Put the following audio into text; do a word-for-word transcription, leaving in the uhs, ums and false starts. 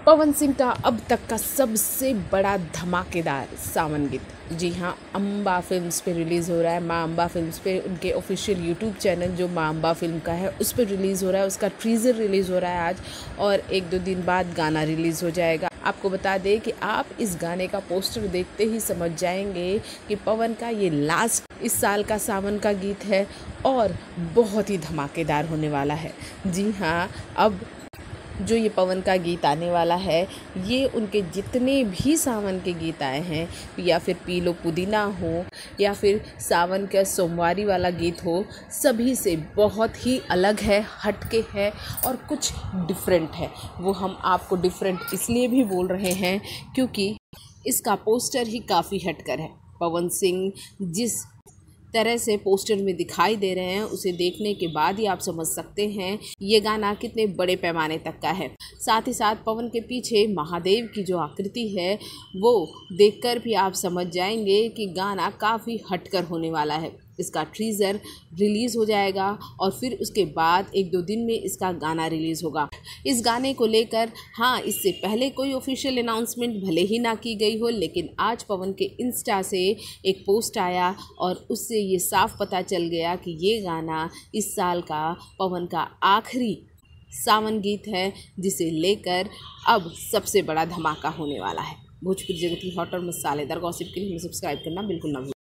पवन सिंह का अब तक का सबसे बड़ा धमाकेदार सावन गीत, जी हाँ, अम्बा फिल्म्स पे रिलीज़ हो रहा है। माँ अम्बा फिल्म्स पे उनके ऑफिशियल यूट्यूब चैनल जो माँ अम्बा फिल्म का है उस पर रिलीज़ हो रहा है। उसका ट्रीज़र रिलीज़ हो रहा है आज, और एक दो दिन बाद गाना रिलीज़ हो जाएगा। आपको बता दें कि आप इस गाने का पोस्टर देखते ही समझ जाएंगे कि पवन का ये लास्ट इस साल का सावन का गीत है और बहुत ही धमाकेदार होने वाला है। जी हाँ, अब जो ये पवन का गीत आने वाला है, ये उनके जितने भी सावन के गीत आए हैं, या फिर पी लो पुदीना हो या फिर सावन का सोमवारी वाला गीत हो, सभी से बहुत ही अलग है, हटके है और कुछ डिफरेंट है। वो हम आपको डिफरेंट इसलिए भी बोल रहे हैं क्योंकि इसका पोस्टर ही काफ़ी हटकर है। पवन सिंह जिस तरह से पोस्टर में दिखाई दे रहे हैं, उसे देखने के बाद ही आप समझ सकते हैं ये गाना कितने बड़े पैमाने तक का है। साथ ही साथ पवन के पीछे महादेव की जो आकृति है वो देखकर भी आप समझ जाएंगे कि गाना काफ़ी हटकर होने वाला है। इसका ट्रीज़र रिलीज़ हो जाएगा और फिर उसके बाद एक दो दिन में इसका गाना रिलीज़ होगा। इस गाने को लेकर हाँ, इससे पहले कोई ऑफिशियल अनाउंसमेंट भले ही ना की गई हो, लेकिन आज पवन के इंस्टा से एक पोस्ट आया और उससे ये साफ पता चल गया कि ये गाना इस साल का पवन का आखिरी सावन गीत है, जिसे लेकर अब सबसे बड़ा धमाका होने वाला है। भोजपुरी जगत की हॉट और मसालेदार गॉसिप के लिए हमें सब्सक्राइब करना बिल्कुल ना भूलें।